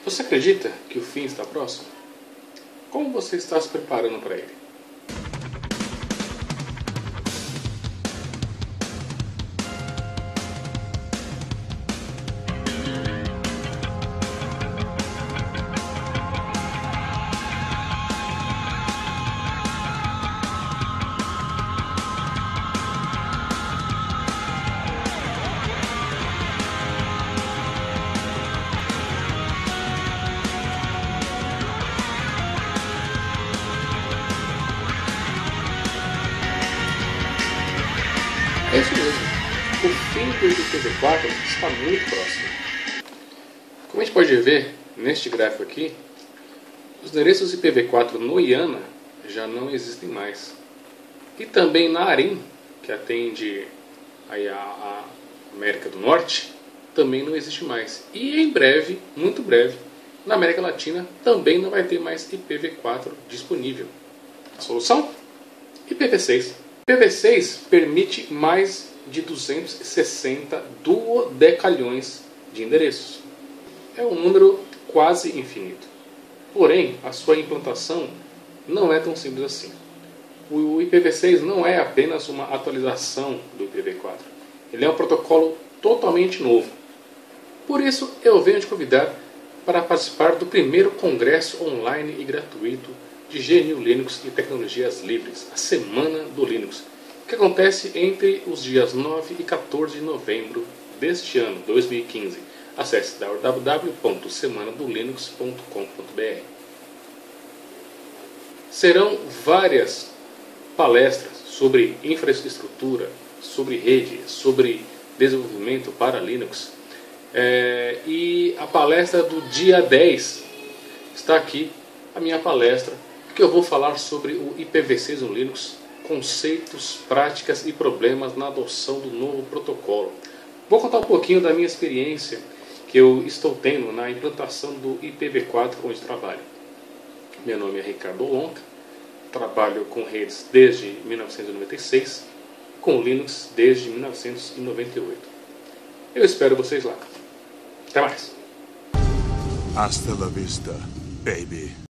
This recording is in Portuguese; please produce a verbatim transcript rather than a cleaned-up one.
Você acredita que o fim está próximo? Como você está se preparando para ele? É isso mesmo. O fim do I P v quatro está muito próximo. Como a gente pode ver neste gráfico aqui, os endereços I P v quatro no IANA já não existem mais. E também na ARIN, que atende aí a, a América do Norte, também não existe mais. E em breve, muito breve, na América Latina também não vai ter mais I P v quatro disponível. A solução? I P v seis. I P v seis permite mais de duzentos e sessenta duodecalhões de endereços. É um número quase infinito. Porém, a sua implantação não é tão simples assim. O I P v seis não é apenas uma atualização do I P v quatro. Ele é um protocolo totalmente novo. Por isso, eu venho te convidar para participar do primeiro congresso online e gratuito de G N U Linux e Tecnologias Livres, a Semana do Linux, que acontece entre os dias nove e quatorze de novembro deste ano, dois mil e quinze. Acesse w w w ponto semana do linux ponto com ponto b r. Serão várias palestras sobre infraestrutura, sobre rede, sobre desenvolvimento para Linux. É, e a palestra do dia dez está aqui, a minha palestra, que eu vou falar sobre o I P v seis no Linux, conceitos, práticas e problemas na adoção do novo protocolo. Vou contar um pouquinho da minha experiência que eu estou tendo na implantação do I P v quatro onde trabalho. Meu nome é Ricardo Olonca, trabalho com redes desde mil novecentos e noventa e seis, com Linux desde mil novecentos e noventa e oito. Eu espero vocês lá. Até mais! Hasta la vista, baby.